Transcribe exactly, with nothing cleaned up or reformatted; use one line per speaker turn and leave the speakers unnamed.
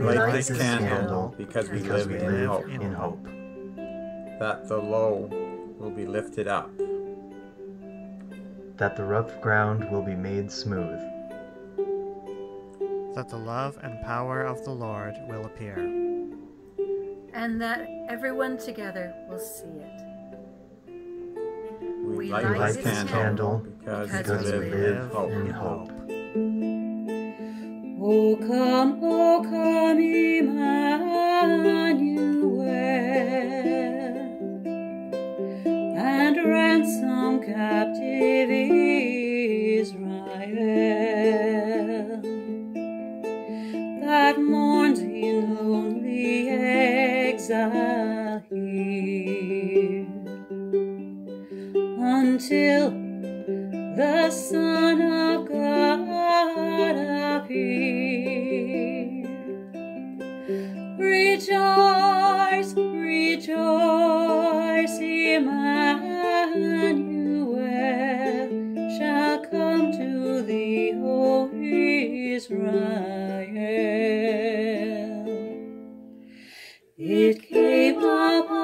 light this candle because we live in hope.
in hope.
That the low will be lifted up.
That the rough ground will be made smooth.
That the love and power of the Lord will appear.
And that everyone together will see it.
We,
We
light,
light
this
this
candle,
candle
because,
because
we
we
live,
live
in
in
hope.
hope.
O come, O come, Emmanuel, and ransom captive Israel, that mourns in lonely exile here, until the Son of God appear. Rejoice, rejoice, Emmanuel shall come to thee, O Israel. It came upon